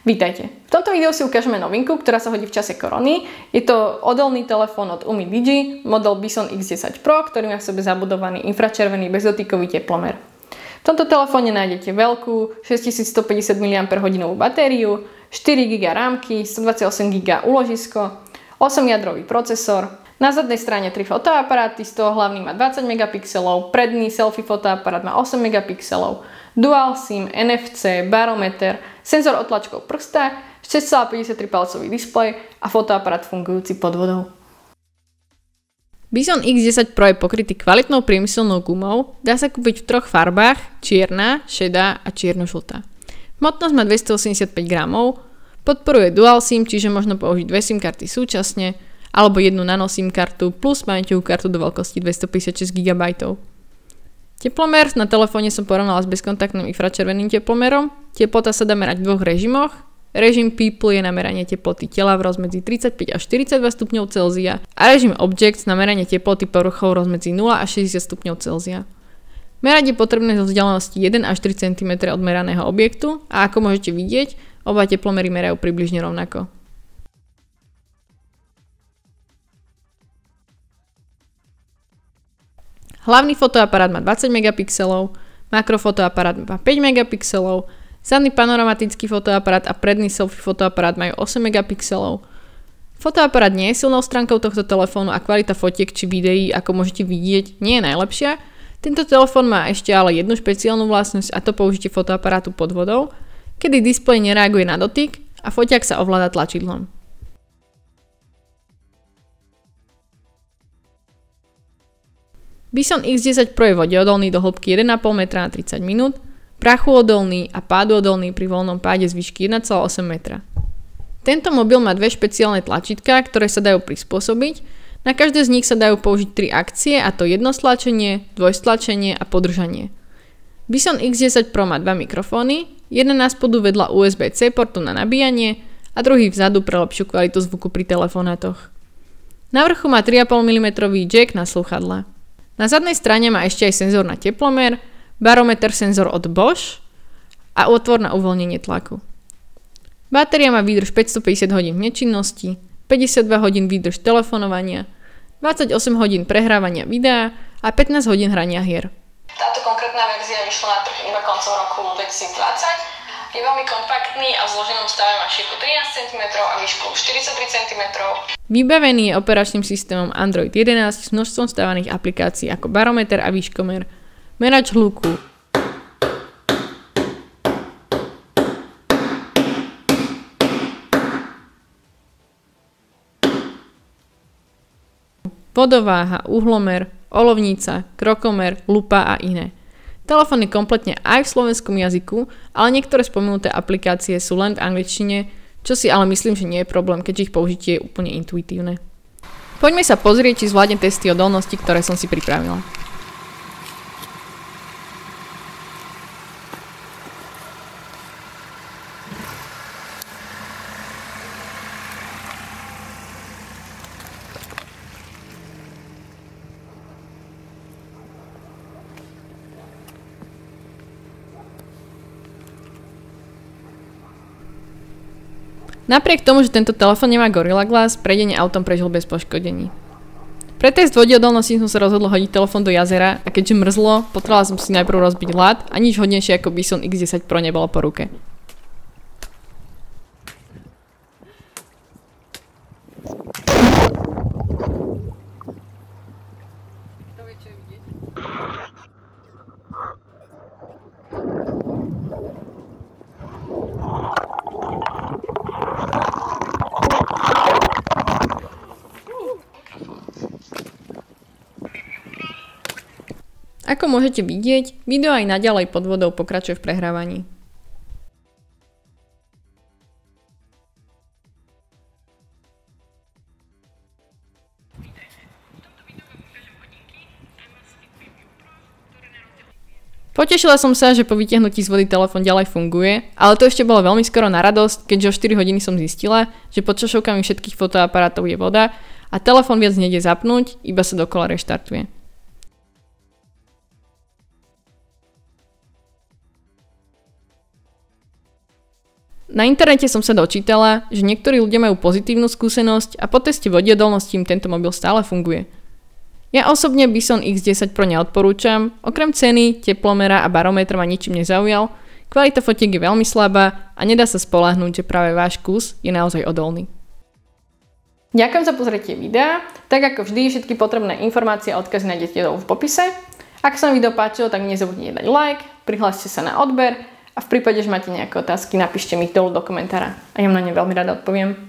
Vítajte. V tomto videu si ukážeme novinku, ktorá sa hodí v čase korony. Je to odolný telefón od UMI Digi, model Bison X10 Pro, ktorý má v sebe zabudovaný infračervený bezdotykový teplomer. V tomto telefóne nájdete veľkú 6150 mAh batériu, 4 GB rámky, 128 GB úložisko, 8-jadrový procesor, na zadnej strane 3 fotoaparáty, z toho hlavný má 20 megapixelov, predný selfie fotoaparát má 8 megapixelov, dual SIM, NFC, barometer, senzor otlačkov prsta, 6,53 palcový displej a fotoaparát fungujúci pod vodou. Bison X10 Pro je pokrytý kvalitnou priemyselnou gumou, dá sa kúpiť v troch farbách, čierna, šedá a čierno-žltá. Hmotnosť má 285 gramov, podporuje dual SIM, čiže možno použiť dve SIM karty súčasne, alebo jednu nano SIM kartu plus pamäťovú kartu do veľkosti 256 GB. Teplomer na telefóne som porovnala s bezkontaktným infračerveným teplomerom. Teplota sa dá merať v dvoch režimoch. Režim People je na meranie teploty tela v rozmedzi 35 až 42 stupňov Celzia a režim Objects na meranie teploty povrchov v rozmedzi 0 až 60 stupňov Celzia. Merať je potrebné zo vzdialenosti 1 až 3 cm od meraného objektu a ako môžete vidieť, oba teplomery merajú približne rovnako. Hlavný fotoaparát má 20 megapixelov, makrofotoaparát má 5 megapixelov, zadný panoramatický fotoaparát a predný selfie fotoaparát majú 8 megapixelov. Fotoaparát nie je silnou stránkou tohto telefónu a kvalita fotiek či videí, ako môžete vidieť, nie je najlepšia. Tento telefón má ešte ale jednu špeciálnu vlastnosť a to použitie fotoaparátu pod vodou, kedy displej nereaguje na dotyk a foťák sa ovláda tlačidlom. Bison X10 Pro je vodeodolný do hĺbky 1,5 m na 30 minút, prachuodolný a páduodolný pri voľnom páde z výšky 1,8 m. Tento mobil má dve špeciálne tlačidká, ktoré sa dajú prispôsobiť. Na každé z nich sa dajú použiť 3 akcie, a to jednostlačenie, dvojstlačenie a podržanie. Bison X10 Pro má dva mikrofóny, jeden na spodu vedľa USB-C portu na nabíjanie a druhý vzadu pre lepšiu kvalitu zvuku pri telefonátoch. Na vrchu má 3,5 mm jack na slúchadlá. Na zadnej strane má ešte aj senzor na teplomer, barometer senzor od Bosch a otvor na uvoľnenie tlaku. Batéria má výdrž 550 hodín nečinnosti, 52 hodín výdrž telefonovania, 28 hodín prehrávania videa a 15 hodín hrania hier. Táto konkrétna verzia vyšla na trh iba koncom roku 2020. Je veľmi kompaktný a v zloženom stave má šírku 13 cm a výšku 43 cm. Vybavený je operačným systémom Android 11 s množstvom stávaných aplikácií ako barometer a výškomer, merač hluku, vodováha, uhlomer, olovnica, krokomer, lupa a iné. Telefón je kompletne aj v slovenskom jazyku, ale niektoré spomenuté aplikácie sú len v angličtine, čo si ale myslím, že nie je problém, keďže ich použitie je úplne intuitívne. Poďme sa pozrieť, či zvládne testy odolnosti, ktoré som si pripravila. Napriek tomu, že tento telefón nemá Gorilla Glass, prejdenie autom prežil bez poškodení. Pre test vodeodolnosti som sa rozhodla hodiť telefón do jazera a keďže mrzlo, potrebovala som si najprv rozbiť ľad a nič hodnejšie ako Bison X10 Pro nebolo po ruke. Ako môžete vidieť, video aj naďalej pod vodou pokračuje v prehrávaní. Potešila som sa, že po vytiahnutí z vody telefón ďalej funguje, ale to ešte bolo veľmi skoro na radosť, keďže o 4 hodiny som zistila, že pod šošovkami všetkých fotoaparátov je voda a telefón viac nejde zapnúť, iba sa dokola reštartuje. Na internete som sa dočítala, že niektorí ľudia majú pozitívnu skúsenosť a po teste vodeodolnosti im tento mobil stále funguje. Ja osobne Bison X10 Pro neodporúčam, okrem ceny, teplomera a barometra ma ničím nezaujal, kvalita fotiek je veľmi slabá a nedá sa spoľahnúť, že práve váš kus je naozaj odolný. Ďakujem za pozretie videa, tak ako vždy všetky potrebné informácie a odkazy nájdete dolu v popise. Ak sa vám video páčilo, tak nezabudnite dať like, prihláste sa na odber a v prípade, že máte nejaké otázky, napíšte mi ich dolu do komentára a ja na ne veľmi rada odpoviem.